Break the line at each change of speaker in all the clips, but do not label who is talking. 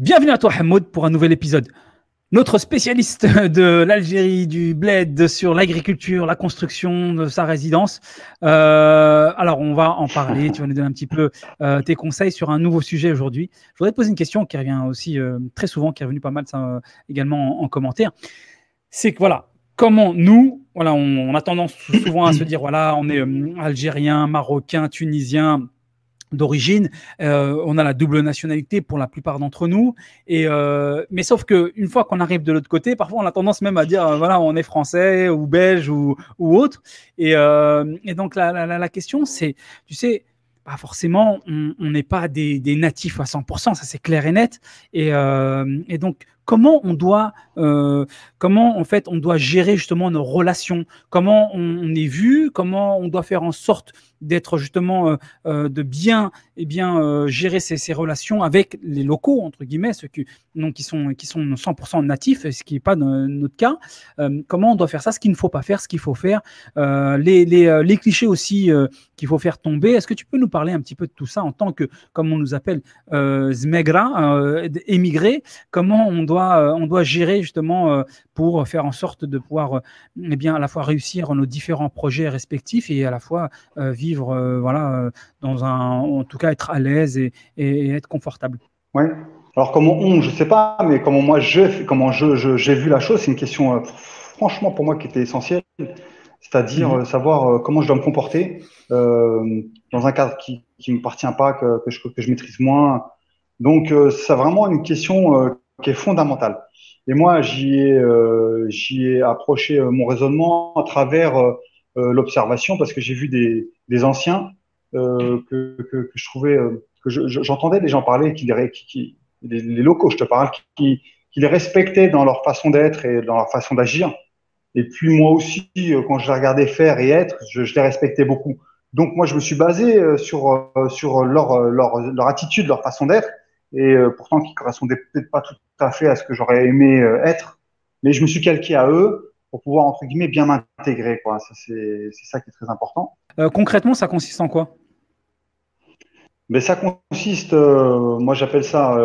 Bienvenue à toi, Hamoud, pour un nouvel épisode. Notre spécialiste de l'Algérie, du bled, sur l'agriculture, la construction de sa résidence. Alors, on va en parler. Tu vas nous donner un petit peu tes conseils sur un nouveau sujet aujourd'hui. Je voudrais te poser une question qui revient aussi très souvent, qui est revenue pas mal ça, également en commentaire. C'est que voilà, comment nous, voilà, on a tendance souvent à se dire, voilà, on est algérien, marocain, tunisien d'origine, on a la double nationalité pour la plupart d'entre nous, mais sauf qu'une fois qu'on arrive de l'autre côté, parfois on a tendance même à dire voilà, on est français ou belge ou autre, et donc la question c'est, tu sais, pas forcément, on n'est pas des natifs à 100%, ça c'est clair et net, et donc comment en fait on doit gérer justement nos relations, comment on est vu, comment on doit faire en sorte d'être justement de bien gérer ces relations avec les locaux entre guillemets, ceux qui sont 100% natifs, ce qui n'est pas notre cas. Comment on doit faire ça, ce qu'il ne faut pas faire, ce qu'il faut faire, les clichés aussi qu'il faut faire tomber. Est-ce que tu peux nous parler un petit peu de tout ça en tant que, comme on nous appelle, Zmegra, émigrés, comment on doit gérer justement pour faire en sorte de pouvoir à la fois réussir nos différents projets respectifs et à la fois vivre en tout cas être à l'aise et être confortable.
Ouais. Alors comment je sais pas, mais j'ai vu la chose, c'est une question franchement pour moi qui était essentielle, c'est-à-dire
Mhm.
savoir comment je dois me comporter dans un cadre qui me appartient pas, que je maîtrise moins. Donc c'est vraiment une question qui est fondamentale. Et moi j'y ai approché mon raisonnement à travers l'observation parce que j'ai vu des anciens que je trouvais j'entendais des gens parler les locaux, je te parle, qui les respectaient dans leur façon d'être et dans leur façon d'agir. Et puis moi aussi, quand je les regardais faire et être, je les respectais beaucoup. Donc moi, je me suis basé sur leur attitude, leur façon d'être, et pourtant qui correspondait peut-être pas tout à fait à ce que j'aurais aimé être, mais je me suis calqué à eux pour pouvoir, entre guillemets, bien m'intégrer, quoi. Ça, c'est ça qui est très important.
Concrètement, ça consiste en quoi?
Mais ça consiste, moi j'appelle ça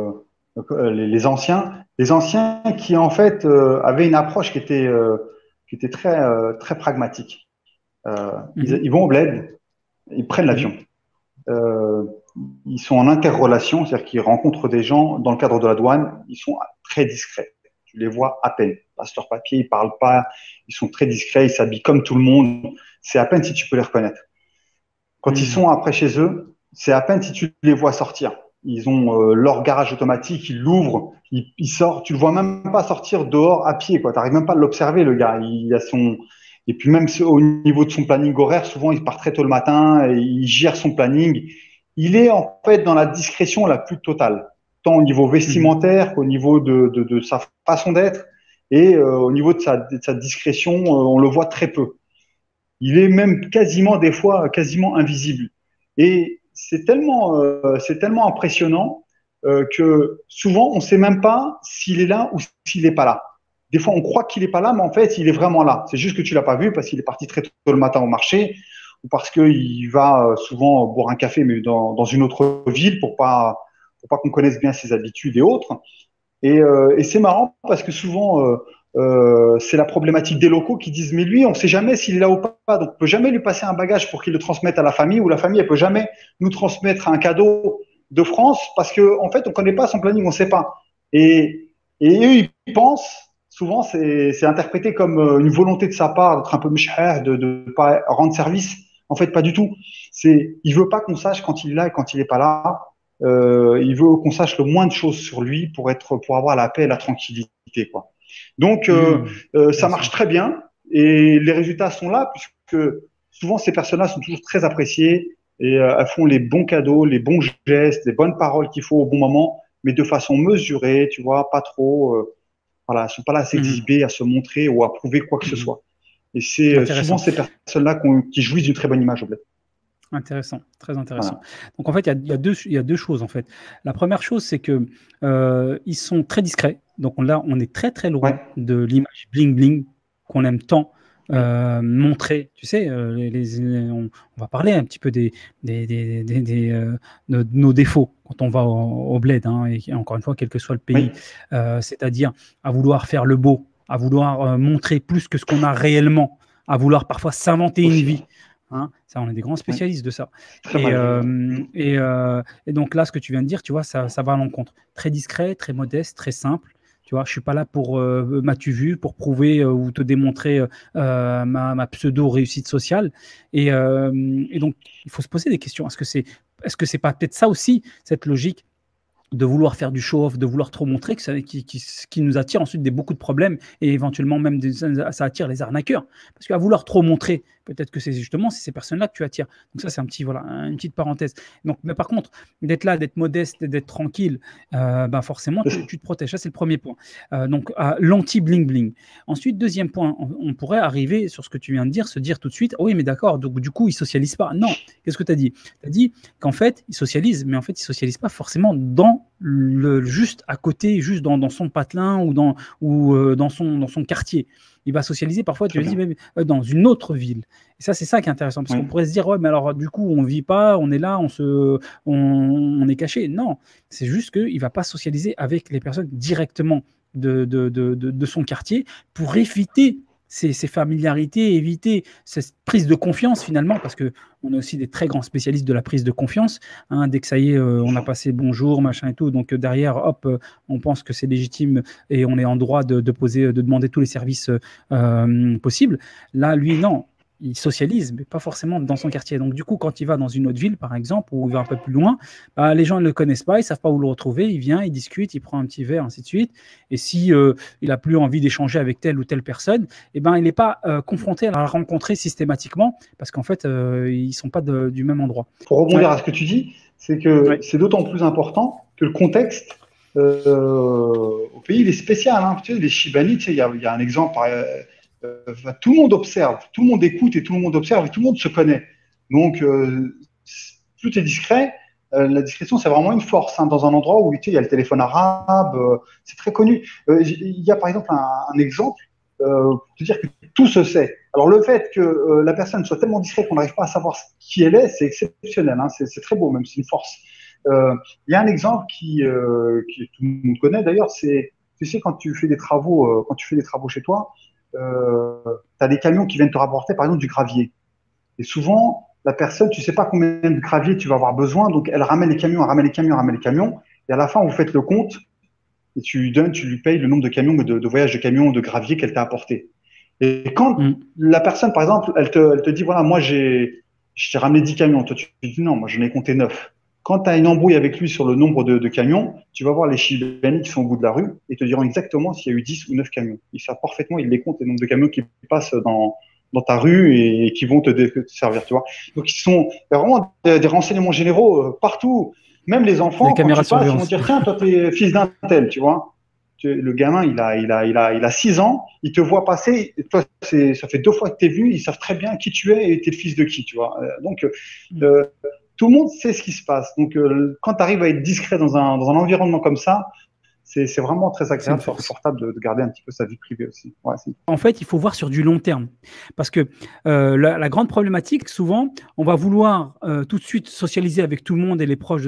les anciens qui en fait avaient une approche qui était très pragmatique.
Mhm.
Ils vont au bled, ils prennent l'avion,
Mhm.
euh, ils sont en interrelation, c'est-à-dire qu'ils rencontrent des gens dans le cadre de la douane, ils sont très discrets. Tu les vois à peine, ils passent leur papier, ils parlent pas, ils sont très discrets, ils s'habillent comme tout le monde. C'est à peine si tu peux les reconnaître. Quand ils
Mhm.
sont après chez eux, c'est à peine si tu les vois sortir. Ils ont leur garage automatique, ils l'ouvrent, il sort. Tu le vois même pas sortir dehors à pied, quoi. T'arrives même pas à l'observer, le gars. Il a son et puis même au niveau de son planning horaire, souvent il part très tôt le matin, et il gère son planning. Il est en fait dans la discrétion la plus totale, tant au niveau
Mhm.
vestimentaire qu'au niveau de sa façon d'être et au niveau de sa discrétion, on le voit très peu. Il est même quasiment des fois quasiment invisible. Et c'est tellement impressionnant que souvent on ne sait même pas s'il est là ou s'il n'est pas là. Des fois on croit qu'il n'est pas là, mais en fait il est vraiment là. C'est juste que tu l'as pas vu parce qu'il est parti très tôt le matin au marché ou parce qu'il va souvent boire un café mais dans une autre ville pour pas qu'on connaisse bien ses habitudes et autres. Et c'est marrant parce que souvent, c'est la problématique des locaux qui disent, mais lui, on ne sait jamais s'il est là ou pas, donc on ne peut jamais lui passer un bagage pour qu'il le transmette à la famille, ou la famille, elle ne peut jamais nous transmettre un cadeau de France parce qu'en en fait, on ne connaît pas son planning, on ne sait pas. Et eux, ils pensent, souvent, c'est interprété comme une volonté de sa part d'être un peu mouchard, de ne pas rendre service. En fait, pas du tout. Il veut pas qu'on sache quand il est là et quand il n'est pas là. Il veut qu'on sache le moins de choses sur lui pour avoir la paix et la tranquillité, quoi. Donc,
Mhm.
ça marche
Intéressant.
très bien et les résultats sont là puisque souvent ces personnes-là sont toujours très appréciées et elles font les bons cadeaux, les bons gestes, les bonnes paroles qu'il faut au bon moment, mais de façon mesurée, tu vois, pas trop. Voilà, elles sont pas là à
Mhm.
s'exhiber, à se montrer ou à prouver quoi que ce
Mhm.
soit. Et c'est souvent
Intéressant.
ces personnes-là qui jouissent d'une très bonne image au bled.
Intéressant, très intéressant.
Voilà.
Donc en fait, il y a deux choses en fait. La première chose, c'est que ils sont très discrets. Donc là, on est très très
Ouais.
loin de l'image bling bling qu'on aime tant montrer, tu sais, on va parler un petit peu de nos défauts quand on va au bled, hein, et encore une fois, quel que soit le pays, c'est-à-dire à vouloir faire le beau, à vouloir montrer plus que ce qu'on a réellement, à vouloir parfois s'inventer une vie. Hein, ça, on est des grands spécialistes de ça. Et donc là, ce que tu viens de dire, tu vois, ça va à l'encontre. Très discret, très modeste, très simple. Tu vois, je suis pas là pour m'as-tu vu, pour prouver ou te démontrer ma pseudo réussite sociale. Et donc, il faut se poser des questions. Est-ce que c'est pas peut-être ça aussi, cette logique de vouloir faire du show-off, de vouloir trop montrer, qui nous attire ensuite beaucoup de problèmes et éventuellement même ça attire les arnaqueurs. Parce qu'à vouloir trop montrer, peut-être que c'est justement ces personnes-là que tu attires. Donc ça, c'est une petite parenthèse. Donc, mais par contre, d'être là, d'être modeste, d'être tranquille, forcément, tu te protèges. Ça, c'est le premier point. Donc, l'anti-bling-bling. Ensuite, deuxième point, on pourrait arriver sur ce que tu viens de dire, se dire tout de suite, oui, mais d'accord, donc du coup, ils ne socialisent pas. Non, qu'est-ce que tu as dit? Tu as dit qu'en fait, ils socialisent, mais en fait, ils ne socialisent pas forcément juste à côté, juste dans son patelin ou dans son quartier. Il va socialiser parfois, tu le dis, même dans une autre ville. Et ça, c'est ça qui est intéressant, parce qu'on pourrait se dire, ouais, mais alors du coup, on ne vit pas, on est là, on est caché. Non, c'est juste qu'il ne va pas socialiser avec les personnes directement de son quartier pour éviter ces familiarités, éviter cette prise de confiance finalement, parce qu'on est aussi des très grands spécialistes de la prise de confiance. Hein, dès que ça y est, on a passé bonjour, machin et tout, donc derrière, hop, on pense que c'est légitime et on est en droit de demander tous les services possibles. Là, lui, non. Il socialise, mais pas forcément dans son quartier. Donc, du coup, quand il va dans une autre ville, par exemple, ou il va un peu plus loin, les gens ne le connaissent pas, ils ne savent pas où le retrouver. Il vient, il discute, il prend un petit verre, ainsi de suite. Et si il n'a plus envie d'échanger avec telle ou telle personne, il n'est pas confronté à la rencontrer systématiquement, parce qu'en fait, ils ne sont pas du même endroit.
Pour rebondir à ce que tu dis, c'est que c'est d'autant plus important que le contexte au pays, il est spécial. Hein. Tu sais, les Chibani, tu sais, il y a un exemple. Tout le monde observe, tout le monde écoute et tout le monde observe et tout le monde se connaît. Donc, tout est discret. La discrétion, c'est vraiment une force. Hein, dans un endroit où tu sais, il y a le téléphone arabe, c'est très connu. Il y a par exemple un exemple pour te dire que tout se sait. Alors, le fait que la personne soit tellement discrète qu'on n'arrive pas à savoir qui elle est, c'est exceptionnel. Hein, c'est très beau, même c'est une force. Il y a un exemple qui tout le monde connaît d'ailleurs, c'est tu sais quand tu fais des travaux chez toi. Tu as des camions qui viennent te rapporter par exemple du gravier. Et souvent, la personne, tu sais pas combien de gravier tu vas avoir besoin, donc elle ramène les camions, elle ramène les camions, elle ramène les camions, et à la fin, vous faites le compte, et tu lui payes le nombre de camions, de voyages de camions, de gravier qu'elle t'a apporté. Et quand la personne, par exemple, elle te dit, voilà, moi, je t'ai ramené 10 camions, toi, tu dis non, moi, j'en ai compté 9. Quand tu as une embrouille avec lui sur le nombre de camions, tu vas voir les Chibani qui sont au bout de la rue et te diront exactement s'il y a eu 10 ou 9 camions. Ils savent parfaitement, ils les comptent, le nombre de camions qui passent dans ta rue et qui vont te servir, tu vois. Donc, il y a vraiment des renseignements généraux partout. Même les enfants, quand tu passes, ils vont dire, tiens, toi, t'es fils d'un tel, tu vois. Le gamin, il a 6 ans, il te voit passer, et toi, ça fait 2 fois que tu es vu, ils savent très bien qui tu es et tu es le fils de qui, tu vois. Donc, tout le monde sait ce qui se passe. Donc, quand tu arrives à être discret dans un environnement comme ça, c'est vraiment très agréable, c'est confortable de garder un petit peu sa vie privée aussi. Ouais,
en fait, il faut voir sur du long terme. Parce que la grande problématique, souvent, on va vouloir tout de suite socialiser avec tout le monde et les proches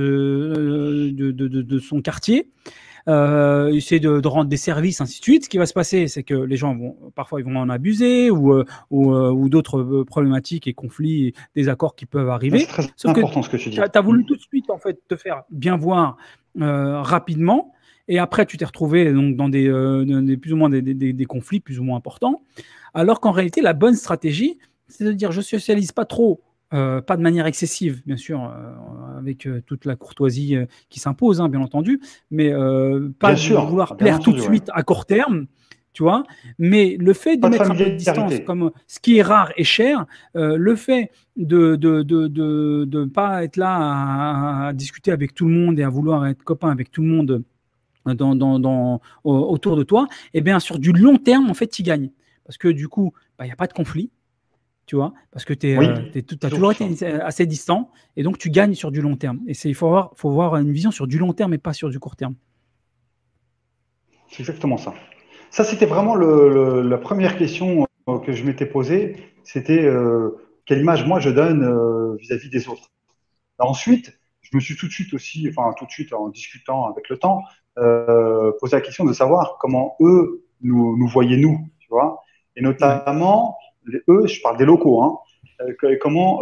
de son quartier. Essayer de rendre des services, ainsi de suite. Ce qui va se passer, c'est que les gens parfois ils vont en abuser ou d'autres problématiques et conflits, et désaccords qui peuvent arriver.
C'est important ce que tu dis.
Tu as voulu tout de suite en fait te faire bien voir rapidement, et après tu t'es retrouvé donc dans des plus ou moins des conflits plus ou moins importants. Alors qu'en réalité, la bonne stratégie, c'est de dire je socialise pas trop. Pas de manière excessive, bien sûr, avec toute la courtoisie qui s'impose, hein, bien entendu, mais pas de vouloir plaire tout de suite à court terme, tu vois. Mais le fait de mettre un peu de distance, comme ce qui est rare et cher, le fait de ne pas être là à discuter avec tout le monde et à vouloir être copain avec tout le monde autour de toi, et bien sur du long terme, en fait, tu gagnes. Parce que du coup, il n'y a pas de conflit. Tu vois, parce que tu as toujours été assez distant, et donc tu gagnes sur du long terme. Et il faut avoir une vision sur du long terme et pas sur du court terme.
C'est exactement ça. Ça, c'était vraiment la première question que je m'étais posée, c'était quelle image moi je donne vis-à-vis des autres. Ensuite, je me suis tout de suite aussi, enfin tout de suite en discutant avec le temps, posé la question de savoir comment eux nous voyaient nous, tu vois. Et
Ouais.
notamment, eux, je parle des locaux, hein, comment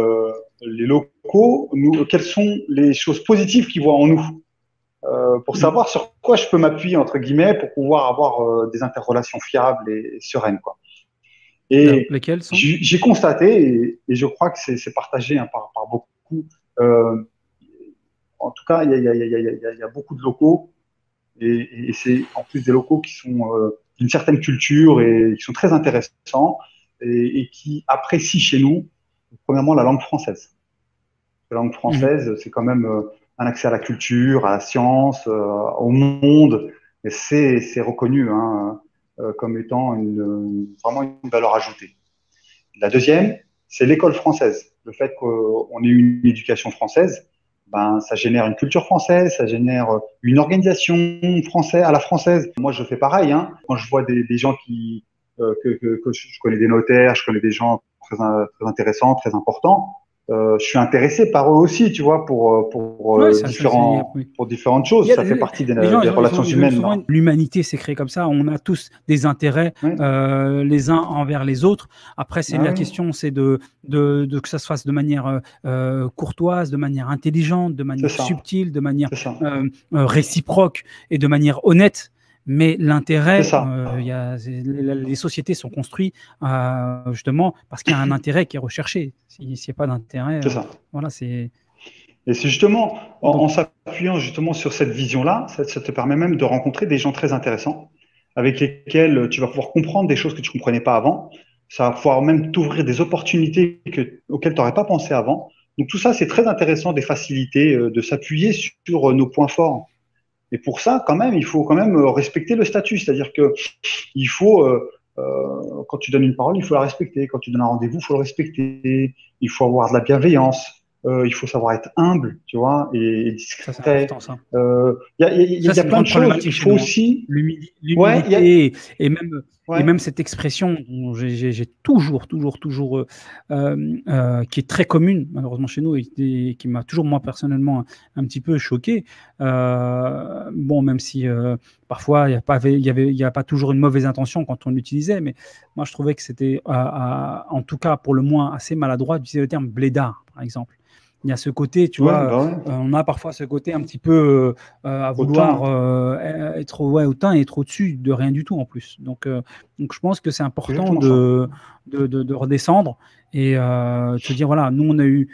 les locaux, quelles sont les choses positives qu'ils voient en nous, pour
Mm.
savoir sur quoi je peux m'appuyer, entre guillemets, pour pouvoir avoir des interrelations fiables et sereines, quoi.
Alors,
Et
lesquels sont?
j'ai constaté, et je crois que c'est partagé hein, par beaucoup, euh, en tout cas, il y a beaucoup de locaux, et c'est en plus des locaux qui sont d'une certaine culture et qui sont très intéressants, et qui apprécient chez nous, premièrement, la langue française. La langue
Mhm.
française, c'est quand même un accès à la culture, à la science, au monde, et c'est reconnu hein, comme étant vraiment une valeur ajoutée. La deuxième, c'est l'école française. Le fait qu'on ait une éducation française, ben, ça génère une culture française, ça génère une organisation française à la française. Moi, je fais pareil. Hein. Quand je vois des gens que je connais des notaires, je connais des gens très intéressants, très importants, je suis intéressé par eux aussi, tu vois,
Ouais, ça, oui.
pour différentes choses. Ça fait partie
Les gens,
des relations
ils ont
humaines.
souvent l'humanité s'est créée comme ça. On a tous des intérêts
Oui,
les uns envers les autres. Après, c'est
ah
la
oui,
question, c'est de que ça se fasse de manière courtoise, de manière intelligente, de
c'est
manière
ça,
subtile, de manière
c'est ça,
réciproque et de manière honnête. Mais
c'est
l'intérêt,
ça,
les sociétés sont construites justement parce qu'il y a un intérêt qui est recherché. S'il n'y a pas d'intérêt,
c'est ça.
voilà, c'est
Et c'est justement
donc
en s'appuyant justement sur cette vision-là, ça te permet même de rencontrer des gens très intéressants avec lesquels tu vas pouvoir comprendre des choses que tu ne comprenais pas avant. Ça va pouvoir même t'ouvrir des opportunités auxquelles tu n'aurais pas pensé avant. Donc tout ça, c'est très intéressant, des facilités, de s'appuyer sur nos points forts. Et pour ça, quand même, il faut quand même respecter le statut. C'est-à-dire que il faut, quand tu donnes une parole, il faut la respecter. Quand tu donnes un rendez-vous, il faut le respecter. Il faut avoir de la bienveillance. Il faut savoir être humble, tu vois, et
ça, c'est
discret.
important, ça.
Il
Ça,
y a
c'est une
plein de
grande
choses.
problématique
Il
chez
faut
nous, hein.
aussi, ouais,
L'humilité et
ouais,
même cette expression dont j'ai toujours, qui est très commune, malheureusement, chez nous et qui m'a toujours, moi, personnellement, un petit peu choqué. Bon, même si parfois, il y a pas toujours une mauvaise intention quand on l'utilisait, mais moi, je trouvais que c'était, en tout cas, pour le moins, assez maladroit d'utiliser le terme blédard, par exemple. Il y a ce côté, tu
ouais,
vois,
bah ouais,
on a parfois ce côté un petit peu à vouloir
autant,
être hautain et être au-dessus de rien du tout en plus. Donc je pense que c'est
c'est
important
exactement ça.
de redescendre et de se dire, voilà, nous on a eu,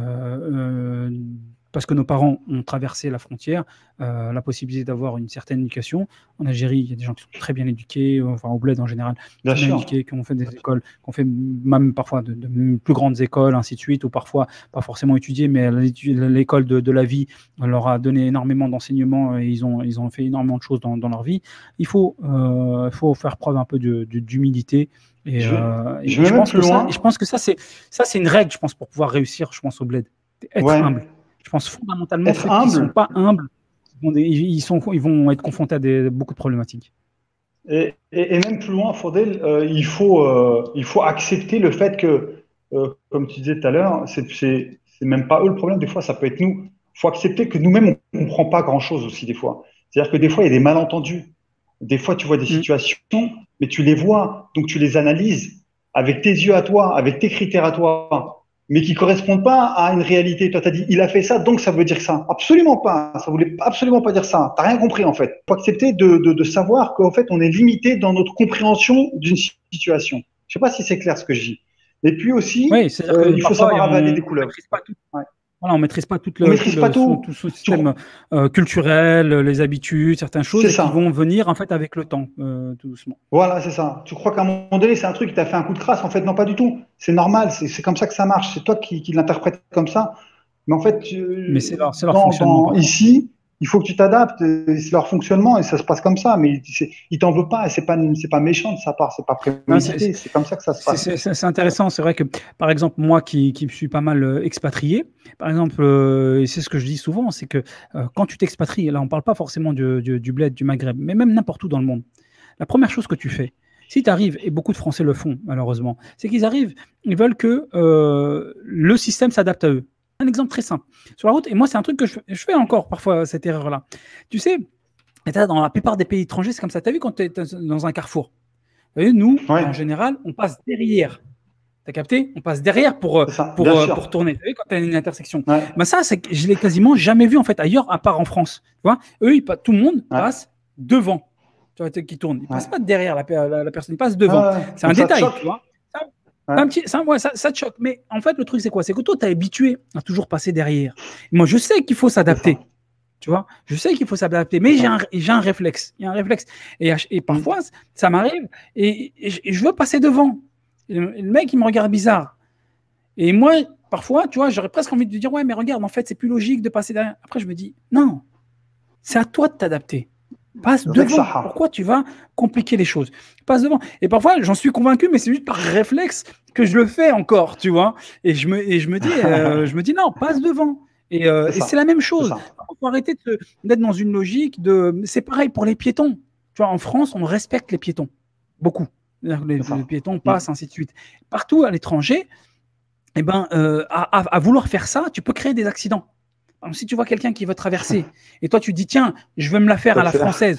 parce que nos parents ont traversé la frontière, la possibilité d'avoir une certaine éducation. En Algérie, il y a des gens qui sont très bien éduqués, enfin au bled en général,
Bien
très bien
sûr,
éduqués, qui ont fait des écoles, qui ont fait même parfois de plus grandes écoles, ainsi de suite, ou parfois pas forcément étudié, mais l'école de la vie leur a donné énormément d'enseignements et ils ont fait énormément de choses dans leur vie. Il faut faire preuve un peu d'humilité.
Je
Et
vais même plus
je
loin.
pense que c'est une règle, je pense, pour pouvoir réussir, je pense, au bled. Être humble.
Ouais,
Je pense fondamentalement,
être
ceux qui ne sont
humble.
pas humbles, ils vont être confrontés à beaucoup de problématiques.
Et même plus loin, Faudel, il faut accepter le fait que, comme tu disais tout à l'heure, c'est même pas eux le problème, des fois ça peut être nous. Il faut accepter que nous-mêmes, on ne comprend pas grand-chose aussi des fois. C'est-à-dire que des fois, il y a des malentendus. Des fois, tu vois des
Mm.
situations, mais tu les vois, donc tu les analyses avec tes yeux à toi, avec tes critères à toi, mais qui correspondent pas à une réalité. Toi, tu as dit, il a fait ça, donc ça veut dire ça. Absolument pas. Ça voulait absolument pas dire ça. T'as rien compris, en fait. Il faut accepter de savoir qu'en fait, on est limité dans notre compréhension d'une situation. Je sais pas si c'est clair ce que je dis. Et puis aussi,
Oui, c'est-à-dire que
il faut
parfois,
savoir avaler
on
des
ne
couleuvres.
maîtrise pas tout.
Ouais.
Voilà, on ne maîtrise pas
On maîtrise pas tout.
tout son système culturel, les habitudes, certaines
C'est
choses, et qui
ça.
vont venir en fait avec le temps, tout doucement.
Voilà, c'est ça. Tu crois qu'à un moment donné, c'est un truc qui t'a fait un coup de crasse. En fait, non, pas du tout. C'est normal. C'est comme ça que ça marche. C'est toi qui l'interprètes comme ça. Mais en fait,
Mais c'est leur fonctionnement parfois.
ici, il faut que tu t'adaptes. C'est leur fonctionnement et ça se passe comme ça. Mais il t'en veut pas. C'est pas méchant de sa part. C'est pas
Non,
prémédité. C'est comme ça que ça se passe.
c'est intéressant. C'est vrai que, par exemple, moi qui me suis pas mal expatrié, par exemple, et c'est ce que je dis souvent, c'est que quand tu t'expatries, là, on ne parle pas forcément du bled, du Maghreb, mais même n'importe où dans le monde, la première chose que tu fais, Si tu arrives, et beaucoup de Français le font malheureusement, c'est qu'ils arrivent, ils veulent que le système s'adapte à eux. Un exemple très simple. Sur la route, et moi c'est un truc que je fais encore parfois cette erreur-là. Tu sais, dans la plupart des pays étrangers, c'est comme ça. Tu as vu quand tu es dans un carrefour? Vous voyez, nous,
Ouais.
en général, on passe derrière. T'as capté? On passe derrière pour tourner. Vous savez, quand tu as une intersection.
Ouais.
Ben ça, je l'ai quasiment jamais vu en fait ailleurs, à part en France. Tu vois, eux, tout le monde passe devant. Tu vois, qui tourne. Ils ne passent pas derrière la personne, ils passent devant. C'est un détail, tu vois. Ça te choque. Mais en fait, le truc, c'est quoi? C'est que toi, tu es habitué à toujours passer derrière. Moi, je sais qu'il faut s'adapter. Tu vois, je sais qu'il faut s'adapter, mais j'ai un réflexe. Il y a un réflexe. Et parfois, ça m'arrive et je veux passer devant. Et le mec, il me regarde bizarre. Et moi, parfois, tu vois, j'aurais presque envie de lui dire, ouais, mais regarde, en fait, c'est plus logique de passer derrière. Après, je me dis, non, c'est à toi de t'adapter. Passe devant. Pourquoi tu vas compliquer les choses? Passe devant. Et parfois, j'en suis convaincu, mais c'est juste par réflexe que je le fais encore, tu vois. Et je me dis, non, passe devant. Et c'est la même chose. Il faut arrêter d'être dans une logique c'est pareil pour les piétons. Tu vois, en France, on respecte les piétons. Beaucoup. Les piétons passent, ainsi de suite. Partout à l'étranger, eh ben, à vouloir faire ça, tu peux créer des accidents. Alors, si tu vois quelqu'un qui veut traverser et toi tu dis tiens, je veux me la faire à la française,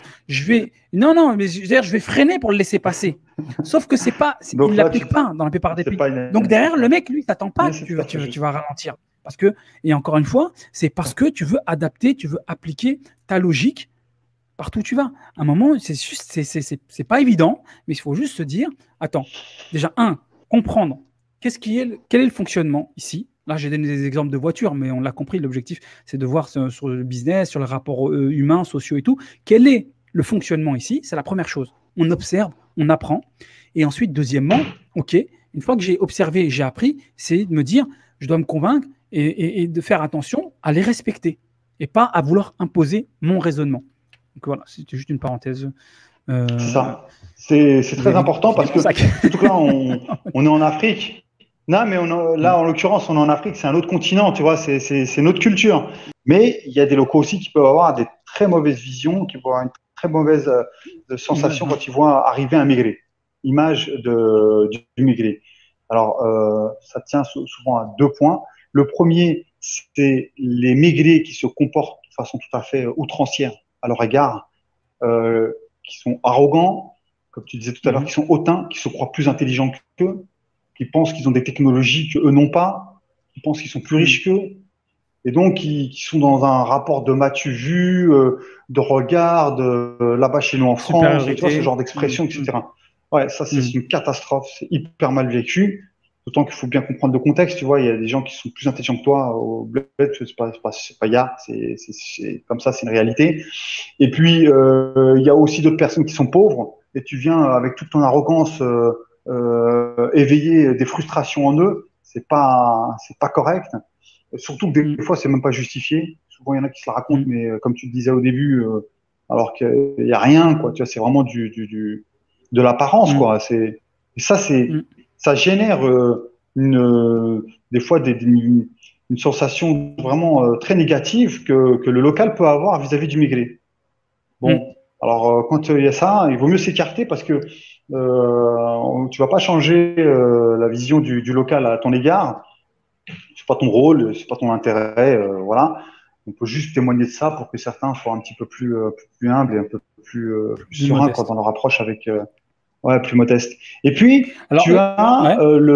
non, mais je vais freiner pour le laisser passer. Sauf que il ne l'applique pas dans la plupart des pays. Donc derrière, le mec, lui, t'attend pas que tu vas ralentir. Parce que, et encore une fois, c'est parce que tu veux adapter, tu veux appliquer ta logique partout où tu vas. À un moment, c'est pas évident, mais il faut juste se dire, attends, déjà, comprendre quel est le fonctionnement ici. Là, j'ai donné des exemples de voitures, mais on l'a compris, l'objectif, c'est de voir sur le business, sur les rapports humains, sociaux et tout, quel est le fonctionnement ici. C'est la première chose. On observe, on apprend. Et ensuite, deuxièmement, OK, une fois que j'ai observé, j'ai appris, c'est de me dire, je dois me convaincre et de faire attention à les respecter et pas à vouloir imposer mon raisonnement. Donc voilà, c'était juste une parenthèse.
C'est ça. C'est très important parce que, surtout là, on est en Afrique. Non, mais là, en l'occurrence, on est en Afrique, c'est un autre continent, tu vois, c'est notre culture. Mais il y a des locaux aussi qui peuvent avoir des très mauvaises visions, qui peuvent avoir une très mauvaise sensation quand ils voient arriver un migré. Image du migré. Alors, ça tient souvent à 2 points. Le premier, c'est les migrés qui se comportent de façon tout à fait outrancière à leur égard, qui sont arrogants, comme tu disais tout à l'heure, qui sont hautains, qui se croient plus intelligents qu'eux, qui pensent qu'ils ont des technologies qu'eux n'ont pas, qui pensent qu'ils sont plus riches qu'eux, et donc qui sont dans un rapport de m'as-tu vu, de regard, là-bas chez nous en France, tu vois, ce genre d'expression, etc. Ouais, ça, c'est une catastrophe, c'est hyper mal vécu. D'autant qu'il faut bien comprendre le contexte, tu vois, il y a des gens qui sont plus intelligents que toi au bled, c'est pas c'est comme ça, c'est une réalité. Et puis, il y a aussi d'autres personnes qui sont pauvres, et tu viens avec toute ton arrogance éveiller des frustrations en eux, c'est pas correct. Surtout que des fois, c'est même pas justifié. Souvent, il y en a qui se la racontent, mais comme tu le disais au début, alors qu'il y a rien, quoi. Tu vois, c'est vraiment de l'apparence, quoi. Ça génère des fois une sensation vraiment très négative que le local peut avoir vis-à-vis du migré. Bon, alors quand il y a ça, il vaut mieux s'écarter parce que tu vas pas changer la vision du local à ton égard. C'est pas ton rôle, c'est pas ton intérêt, voilà. On peut juste témoigner de ça pour que certains soient un petit peu plus humbles et un peu plus sereins quand on leur approche avec plus modeste. Et puis tu as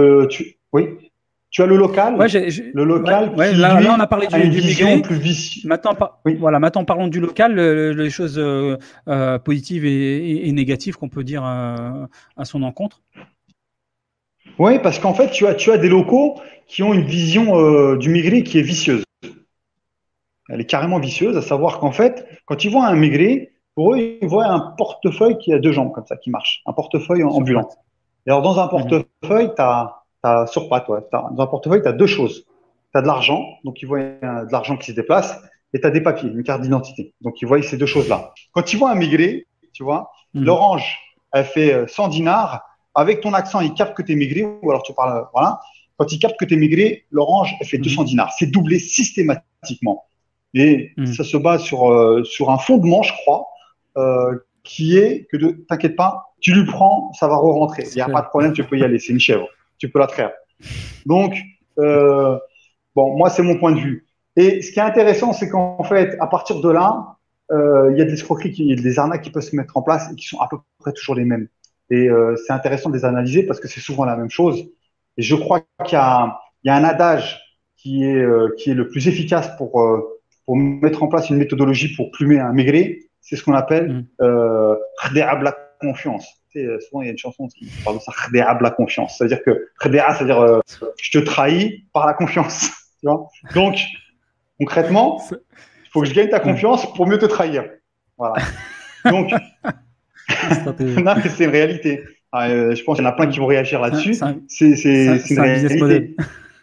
le local. Le local qui
là, on a parlé du migré.
Plus vicieux.
Maintenant, parlons du local, les choses positives et négatives qu'on peut dire à son encontre.
Oui, parce qu'en fait, tu as des locaux qui ont une vision du migré qui est vicieuse. Elle est carrément vicieuse, à savoir qu'en fait, quand ils voient un migré, pour eux, ils voient un portefeuille qui a 2 jambes, comme ça, qui marche. Un portefeuille ambulant. Et alors, dans un portefeuille, sur pattes, dans un portefeuille, tu as 2 choses. Tu as de l'argent, donc ils voient de l'argent qui se déplace, et tu as des papiers, une carte d'identité. Donc, ils voient ces 2 choses-là. Quand ils voient un migré, tu vois, l'orange, elle fait 100 dinars. Avec ton accent, il capte que tu es migré, ou alors tu parles, voilà. Quand il capte que tu es migré, l'orange, elle fait 200 dinars. C'est doublé systématiquement. Et ça se base sur un fondement, je crois, qui est que t'inquiète pas, tu lui prends, ça va re-rentrer. Il n'y a pas de problème, tu peux y aller. C'est une chèvre. Tu peux la traire. Donc, bon, moi, c'est mon point de vue. Et ce qui est intéressant, c'est qu'en fait, à partir de là, il y a des escroqueries, il y a des arnaques qui peuvent se mettre en place et qui sont à peu près toujours les mêmes. Et c'est intéressant de les analyser parce que c'est souvent la même chose. Et je crois qu'il y a un adage qui est le plus efficace pour mettre en place une méthodologie pour plumer un maigret. C'est ce qu'on appelle khadi'a la confiance. Tu sais, souvent, il y a une chanson qui parle de ça, khadi'a la confiance. C'est-à-dire que khadi'a, c'est-à-dire je te trahis par la confiance. Tu vois. Donc, concrètement, il faut que je gagne ta confiance pour mieux te trahir. Voilà. Donc, non, c'est une réalité. Je pense qu'il y en a plein qui vont réagir là-dessus. C'est une réalité.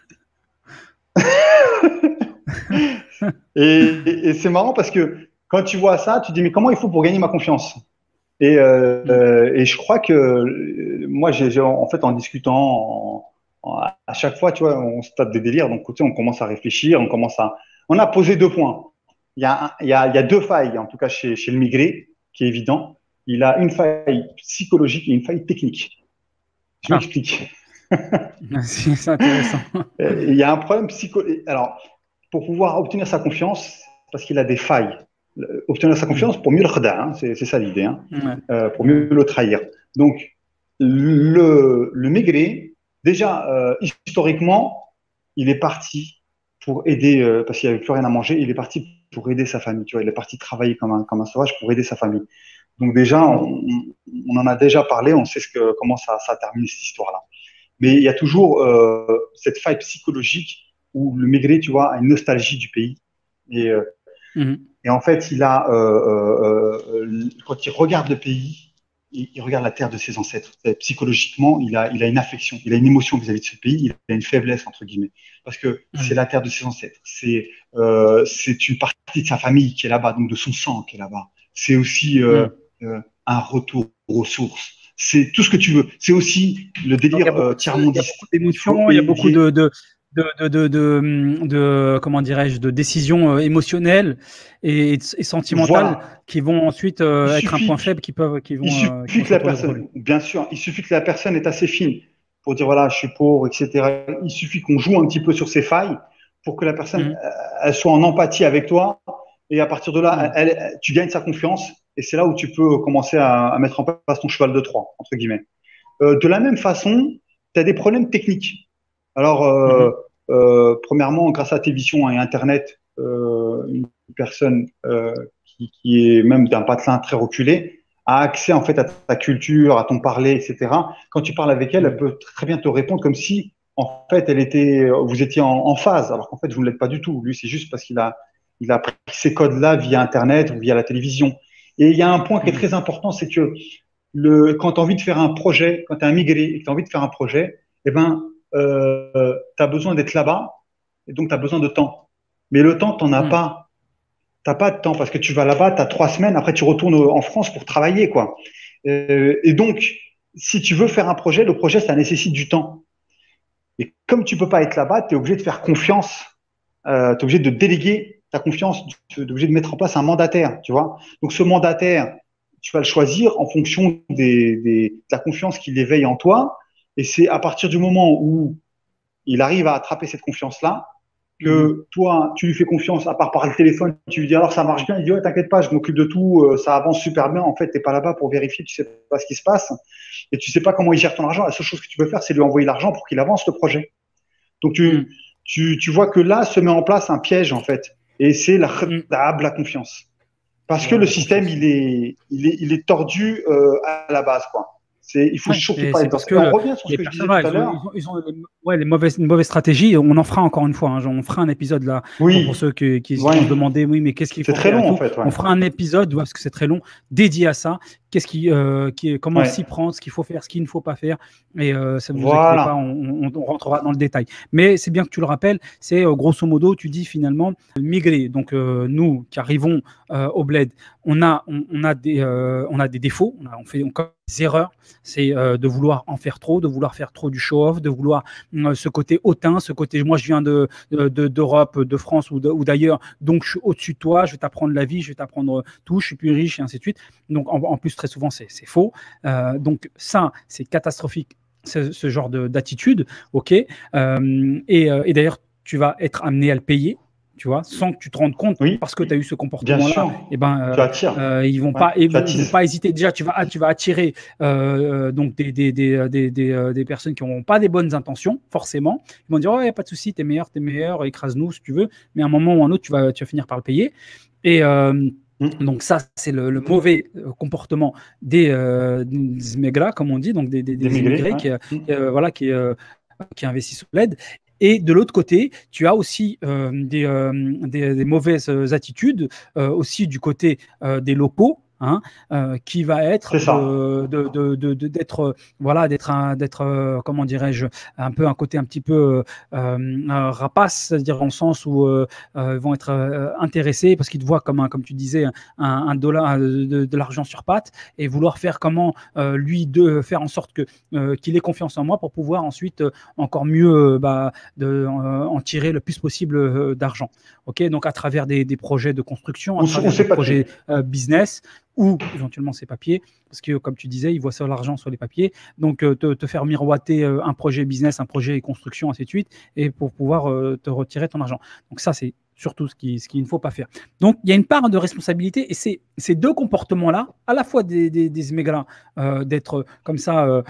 Et c'est marrant parce que quand tu vois ça, tu te dis mais comment il faut pour gagner ma confiance? Et je crois que moi, en fait, en discutant, à chaque fois, tu vois, on se tape des délires. Donc, tu sais, on commence à réfléchir, on a posé 2 points. Il y a 2 failles, en tout cas chez le migré, qui est évident. Il a une faille psychologique et une faille technique. Je m'explique.
C'est intéressant.
Il y a un problème psychologique. Alors, pour pouvoir obtenir sa confiance, parce qu'il a des failles. Obtenir sa confiance pour mieux le khada, hein, c'est ça l'idée, hein, pour mieux le trahir. Donc, le migré, déjà, historiquement, il est parti pour aider, parce qu'il n'y avait plus rien à manger, il est parti pour aider sa famille. Tu vois, il est parti travailler comme un sauvage pour aider sa famille. Donc déjà, on en a déjà parlé, on sait comment ça termine cette histoire-là. Mais il y a toujours cette faille psychologique où le migré, tu vois, a une nostalgie du pays. Et en fait, il a, quand il regarde le pays, il regarde la terre de ses ancêtres. Psychologiquement, il a une affection, il a une émotion vis-à-vis de ce pays, il a une faiblesse, entre guillemets. Parce que c'est la terre de ses ancêtres. C'est une partie de sa famille qui est là-bas, donc de son sang qui est là-bas. C'est aussi un retour aux sources. C'est tout ce que tu veux. C'est aussi le délire tiers-mondiste.
Il y a beaucoup d'émotions, il y a beaucoup de comment dirais-je, de décisions émotionnelles et sentimentales qui vont ensuite être un point faible
il suffit que la personne, bien sûr, il suffit que la personne est assez fine pour dire voilà, je suis pauvre, etc. Il suffit qu'on joue un petit peu sur ses failles pour que la personne elle soit en empathie avec toi et à partir de là, tu gagnes sa confiance. Et c'est là où tu peux commencer à mettre en place ton cheval de Troie, entre guillemets. De la même façon, tu as des problèmes techniques. Alors, premièrement, grâce à tes visions et Internet, une personne qui est même d'un patelin très reculé a accès en fait à ta culture, à ton parler, etc. Quand tu parles avec elle, elle peut très bien te répondre comme si, en fait, vous étiez en phase, alors qu'en fait, vous ne l'êtes pas du tout. Lui, c'est juste parce qu'il a pris ces codes-là via Internet ou via la télévision. Et il y a un point qui est très important, c'est que quand tu as envie de faire un projet, quand tu es un migré et que tu as envie de faire un projet, eh ben, tu as besoin d'être là-bas et donc tu as besoin de temps. Mais le temps, tu n'en as pas. Tu n'as pas de temps parce que tu vas là-bas, tu as 3 semaines, après tu retournes en France pour travailler, quoi. Et donc, si tu veux faire un projet, le projet, ça nécessite du temps. Et comme tu peux pas être là-bas, tu es obligé de faire confiance, tu es obligé de déléguer ta confiance, tu es obligé de mettre en place un mandataire, tu vois. Donc, ce mandataire, tu vas le choisir en fonction de la confiance qu'il éveille en toi. Et c'est à partir du moment où il arrive à attraper cette confiance-là que toi, tu lui fais confiance, à part par le téléphone, tu lui dis alors ça marche bien, il dit ouais, t'inquiète pas, je m'occupe de tout, ça avance super bien. En fait, t'es pas là-bas pour vérifier, tu sais pas ce qui se passe et tu sais pas comment il gère ton argent. La seule chose que tu peux faire, c'est lui envoyer l'argent pour qu'il avance le projet. Donc, tu vois que là se met en place un piège, en fait. Et c'est la confiance. Parce que le système, il est tordu à la base, quoi. Il faut surtout pas être dans ça. On revient sur ce que je disais tout à l'heure.
Ils ont une mauvaise stratégie. On en fera encore une fois. Hein. On fera un épisode là pour ceux qui se demandent oui, mais qu'est-ce qu'il faut faire.
C'est très long en fait.
On fera un épisode parce que c'est très long dédié à ça. comment s'y prendre, ce qu'il faut faire, ce qu'il ne faut pas faire. Et ça ne vous inquiétez pas, on rentrera dans le détail. Mais c'est bien que tu le rappelles, c'est grosso modo, tu dis finalement migrer. Donc nous qui arrivons au bled, on a des défauts, on fait encore des erreurs, c'est de vouloir en faire trop, de vouloir faire trop du show-off, de vouloir ce côté hautain, ce côté moi je viens d'Europe, de France ou d'ailleurs, donc je suis au-dessus de toi, je vais t'apprendre la vie, je vais t'apprendre tout, je suis plus riche et ainsi de suite. Donc en plus très souvent c'est faux. Donc ça c'est catastrophique, ce genre d'attitude, ok. Et d'ailleurs tu vas être amené à le payer. Tu vois, sans que tu te rendes compte, parce que tu as eu ce comportement-là, et ils vont pas hésiter. Déjà, tu vas attirer donc des personnes qui n'auront pas des bonnes intentions, forcément. Ils vont dire, ouais, pas de souci, t'es meilleur, écrase-nous si tu veux. Mais à un moment ou à un autre, tu vas finir par le payer. Et donc ça, c'est le mauvais comportement des Zmegra, comme on dit, donc des immigrés qui investissent au bled. Et de l'autre côté, tu as aussi des mauvaises attitudes, aussi du côté des locaux, qui va être d'être comment dirais-je, un peu un côté un petit peu rapace, c'est-à-dire en le sens où ils vont être intéressés parce qu'ils te voient comme tu disais un dollar de l'argent sur patte et vouloir faire comment faire en sorte qu'il ait confiance en moi pour pouvoir ensuite encore mieux en tirer le plus possible d'argent. Ok, donc à travers des projets de construction, à travers des projets business, ou éventuellement ses papiers, parce que comme tu disais, ils voient ça l'argent sur les papiers, donc te faire miroiter un projet business, un projet construction, ainsi de suite, et pour pouvoir te retirer ton argent. Donc ça, c'est surtout ce qu'il ne faut pas faire. Donc il y a une part de responsabilité, et ces deux comportements-là, à la fois des immigrants, d'être comme ça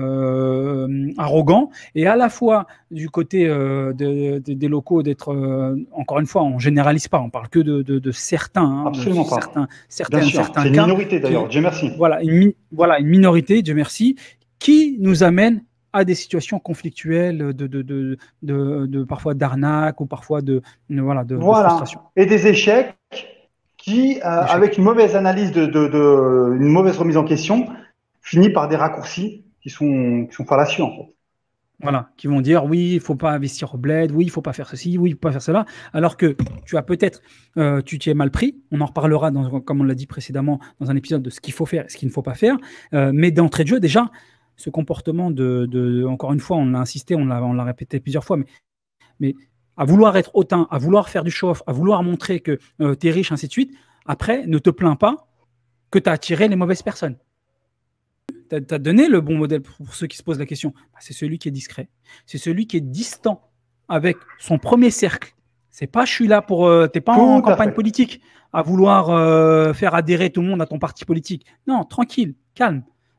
arrogants, et à la fois du côté des locaux d'être, encore une fois, on généralise pas, on parle que de certains.
Absolument pas.
Certains
c'est une minorité d'ailleurs, Dieu merci.
Voilà, une minorité, Dieu merci, qui nous amène à des situations conflictuelles de parfois d'arnaque ou parfois de frustration.
Et des échecs qui, avec une mauvaise analyse une mauvaise remise en question, finit par des raccourcis qui sont fallacieux en fait.
Voilà, qui vont dire oui, il ne faut pas investir au bled, oui, il ne faut pas faire ceci, oui, il ne faut pas faire cela, alors que tu as peut-être, tu t'y es mal pris, on en reparlera, comme on l'a dit précédemment, dans un épisode de ce qu'il faut faire et ce qu'il ne faut pas faire, mais d'entrée de jeu, déjà, ce comportement encore une fois, on l'a insisté, on l'a répété plusieurs fois, mais à vouloir être hautain, à vouloir faire du show-off, à vouloir montrer que tu es riche, ainsi de suite, après, ne te plains pas que tu as attiré les mauvaises personnes. Tu as donné le bon modèle pour ceux qui se posent la question. C'est celui qui est discret. C'est celui qui est distant avec son premier cercle. C'est pas je suis là pour. T'es pas en campagne politique à vouloir faire adhérer tout le monde à ton parti politique. Non, tranquille, calme.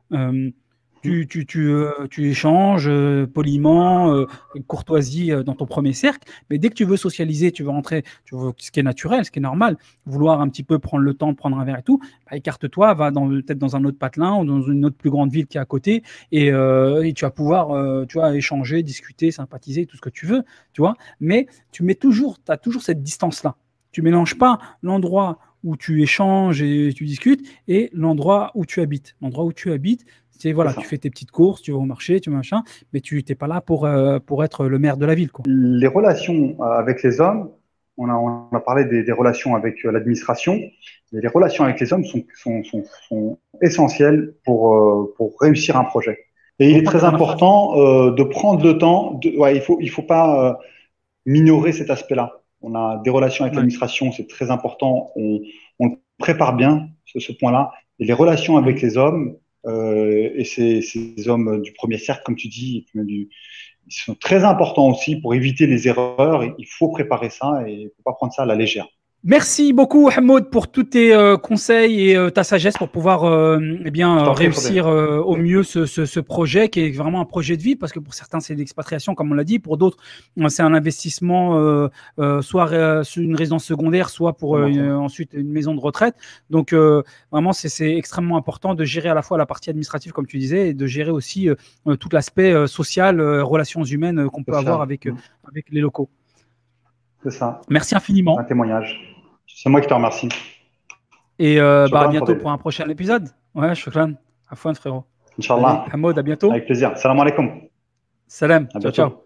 Tu échanges poliment, courtoisie dans ton premier cercle, mais dès que tu veux socialiser, tu veux rentrer, ce qui est naturel, ce qui est normal, vouloir un petit peu prendre le temps de prendre un verre et tout, écarte-toi, va peut-être dans un autre patelin ou dans une autre plus grande ville qui est à côté, et tu vas pouvoir échanger, discuter, sympathiser, tout ce que tu veux, tu vois, mais tu as toujours cette distance-là. Tu ne mélanges pas l'endroit où tu échanges et tu discutes et l'endroit où tu habites. L'endroit où tu habites, tu fais tes petites courses, tu vas au marché, tu machin, mais tu n'es pas là pour être le maire de la ville, quoi.
Les relations avec les hommes, on a parlé des relations avec l'administration, mais les relations avec les hommes sont essentielles pour réussir un projet. Et il est très important de prendre le temps. Il faut pas minorer cet aspect-là. On a des relations avec l'administration, c'est très important. On prépare bien ce point-là. Et les relations avec les hommes, et ces hommes du premier cercle, comme tu dis, ils sont très importants aussi pour éviter les erreurs. Il faut préparer ça et il ne faut pas prendre ça à la légère.
Merci beaucoup, Hamoud, pour tous tes conseils et ta sagesse pour pouvoir réussir au mieux ce projet qui est vraiment un projet de vie, parce que pour certains, c'est l'expatriation, comme on l'a dit. Pour d'autres, c'est un investissement, soit sur une résidence secondaire, soit pour ensuite une maison de retraite. Donc, vraiment, c'est extrêmement important de gérer à la fois la partie administrative, comme tu disais, et de gérer aussi tout l'aspect social, relations humaines qu'on peut avoir avec les locaux.
C'est ça.
Merci infiniment.
Un témoignage. C'est moi qui te remercie.
Et à bientôt pour un prochain épisode. Ouais, shukran. Afwan, frérot.
Inch'Allah.
Allez, Hamoud, à bientôt.
Avec plaisir. Salam alaikum.
Salam.
À
Ciao,
bientôt.
ciao.